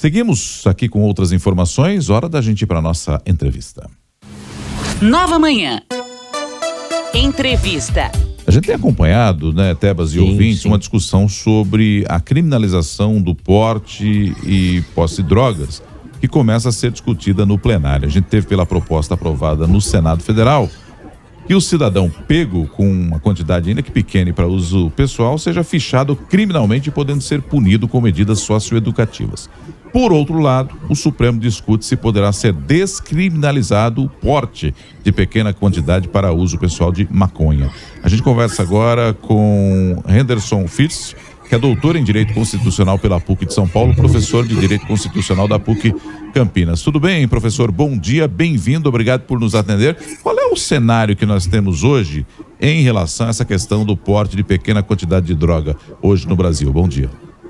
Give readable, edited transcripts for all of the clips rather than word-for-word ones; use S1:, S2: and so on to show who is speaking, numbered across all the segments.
S1: Seguimos aqui com outras informações, hora da gente ir para a nossa entrevista.
S2: Nova Manhã. Entrevista.
S1: A gente tem acompanhado, né, Tebas e ouvintes, uma discussão sobre a criminalização do porte e posse de drogas, que começa a ser discutida no plenário. A gente teve pela proposta aprovada no Senado Federal que o cidadão pego com uma quantidade ainda que pequena para uso pessoal seja fichado criminalmente, podendo ser punido com medidas socioeducativas. Por outro lado, o Supremo discute se poderá ser descriminalizado o porte de pequena quantidade para uso pessoal de maconha. A gente conversa agora com Henderson Fitz, que é doutor em Direito Constitucional pela PUC de São Paulo, professor de Direito Constitucional da PUC Campinas. Tudo bem, professor? Bom dia, bem-vindo, obrigado por nos atender. Qual é o cenário que nós temos hoje em relação a essa questão do porte de pequena quantidade de droga hoje no Brasil? Bom dia.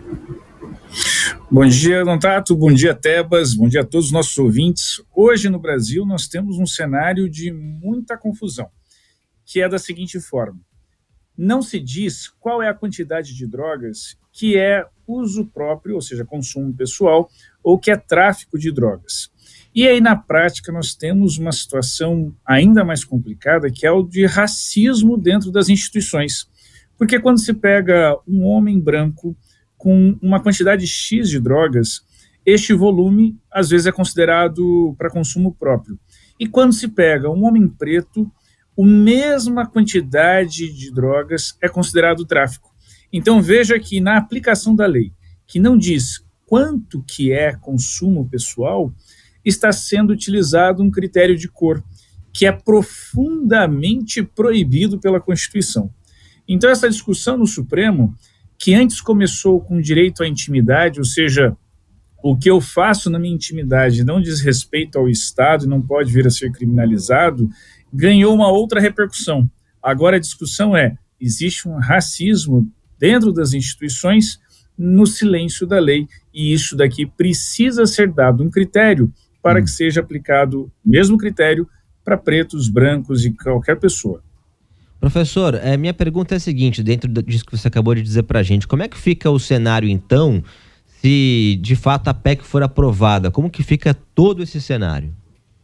S3: Bom dia, Nonato, bom dia, Tebas, bom dia a todos os nossos ouvintes. Hoje no Brasil nós temos um cenário de muita confusão, que é da seguinte forma: não se diz qual é a quantidade de drogas que é uso próprio, ou seja, consumo pessoal, ou que é tráfico de drogas. E aí, na prática, nós temos uma situação ainda mais complicada, que é o de racismo dentro das instituições. Porque quando se pega um homem branco com uma quantidade X de drogas, este volume, às vezes, é considerado para consumo próprio. E quando se pega um homem preto, a mesma quantidade de drogas é considerado tráfico. Então veja que na aplicação da lei, que não diz quanto que é consumo pessoal, está sendo utilizado um critério de cor, que é profundamente proibido pela Constituição. Então essa discussão no Supremo, que antes começou com direito à intimidade, ou seja, o que eu faço na minha intimidade não diz respeito ao Estado e não pode vir a ser criminalizado, ganhou uma outra repercussão. Agora a discussão é: existe um racismo dentro das instituições no silêncio da lei, e isso daqui precisa ser dado um critério para que seja aplicado o mesmo critério para pretos, brancos e qualquer pessoa.
S4: Professor, minha pergunta é a seguinte, dentro disso que você acabou de dizer para a gente, como é que fica o cenário então, se de fato a PEC for aprovada? Como que fica todo esse cenário?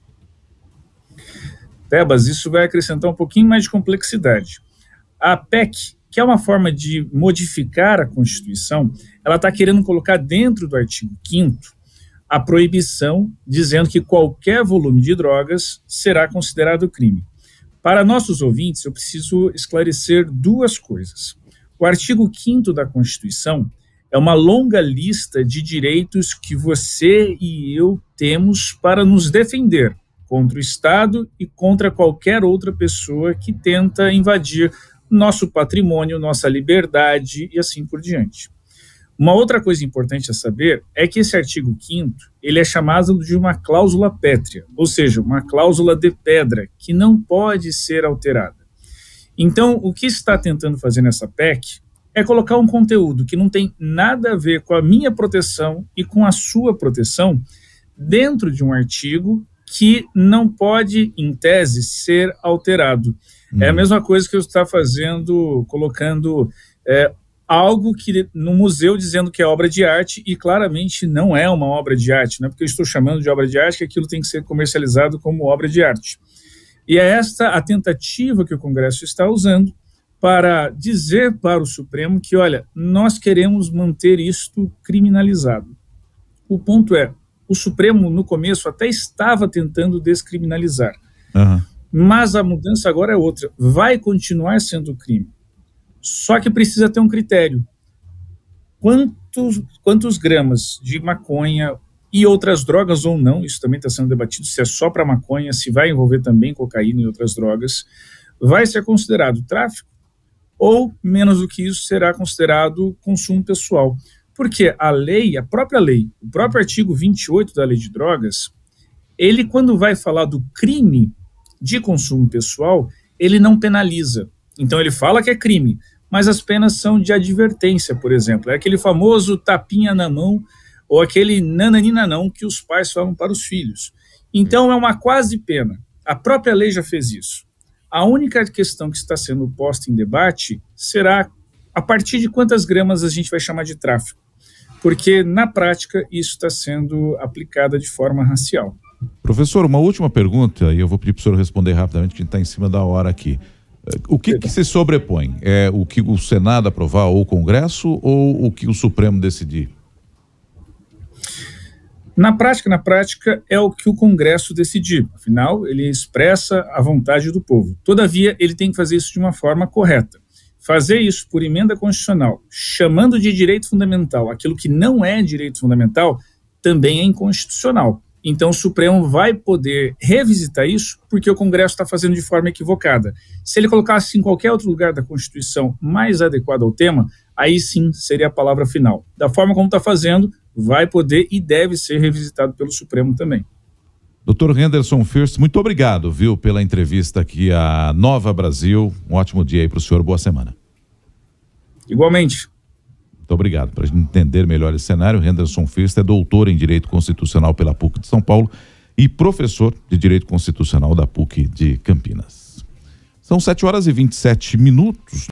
S3: Tebas, isso vai acrescentar um pouquinho mais de complexidade. A PEC, que é uma forma de modificar a Constituição, ela está querendo colocar dentro do artigo 5º a proibição, dizendo que qualquer volume de drogas será considerado crime. Para nossos ouvintes, eu preciso esclarecer duas coisas. O artigo 5º da Constituição é uma longa lista de direitos que você e eu temos para nos defender contra o Estado e contra qualquer outra pessoa que tenta invadir nosso patrimônio, nossa liberdade e assim por diante. Uma outra coisa importante a saber é que esse artigo 5º, ele é chamado de uma cláusula pétrea, ou seja, uma cláusula de pedra, que não pode ser alterada. Então, o que está tentando fazer nessa PEC é colocar um conteúdo que não tem nada a ver com a minha proteção e com a sua proteção dentro de um artigo que não pode, em tese, ser alterado. É a mesma coisa que eu estou fazendo, colocando algo que no museu dizendo que é obra de arte e claramente não é uma obra de arte, não é porque eu estou chamando de obra de arte que aquilo tem que ser comercializado como obra de arte. E é esta a tentativa que o Congresso está usando para dizer para o Supremo que, olha, nós queremos manter isto criminalizado. O ponto é, o Supremo no começo até estava tentando descriminalizar, mas a mudança agora é outra, vai continuar sendo crime. Só que precisa ter um critério. Quantos gramas de maconha e outras drogas ou não, isso também está sendo debatido, se é só para maconha, se vai envolver também cocaína e outras drogas, vai ser considerado tráfico ou, menos do que isso, será considerado consumo pessoal. Porque a lei, a própria lei, o próprio artigo 28 da Lei de Drogas, ele quando vai falar do crime de consumo pessoal, ele não penaliza. Então ele fala que é crime, mas as penas são de advertência, por exemplo. É aquele famoso tapinha na mão ou aquele nananina não que os pais falam para os filhos. Então é uma quase pena. A própria lei já fez isso. A única questão que está sendo posta em debate será a partir de quantas gramas a gente vai chamar de tráfico. porque na prática isso está sendo aplicado de forma racial.
S1: Professor, uma última pergunta, e eu vou pedir para o senhor responder rapidamente, que a gente está em cima da hora aqui. O que se sobrepõe? É o que o Senado aprovar ou o Congresso, ou o que o Supremo decidir?
S3: Na prática, é o que o Congresso decidir. Afinal, ele expressa a vontade do povo. Todavia, ele tem que fazer isso de uma forma correta. Fazer isso por emenda constitucional, chamando de direito fundamental aquilo que não é direito fundamental, também é inconstitucional. Então, o Supremo vai poder revisitar isso porque o Congresso está fazendo de forma equivocada. Se ele colocasse em qualquer outro lugar da Constituição mais adequado ao tema, aí sim seria a palavra final. Da forma como está fazendo, vai poder e deve ser revisitado pelo Supremo também.
S1: Dr. Henderson First, muito obrigado, viu, pela entrevista aqui à Nova Brasil. Um ótimo dia aí para o senhor, boa semana.
S3: Igualmente.
S1: Muito obrigado. Para a gente entender melhor esse cenário, Henderson First é doutor em Direito Constitucional pela PUC de São Paulo e professor de Direito Constitucional da PUC de Campinas. São 7h27.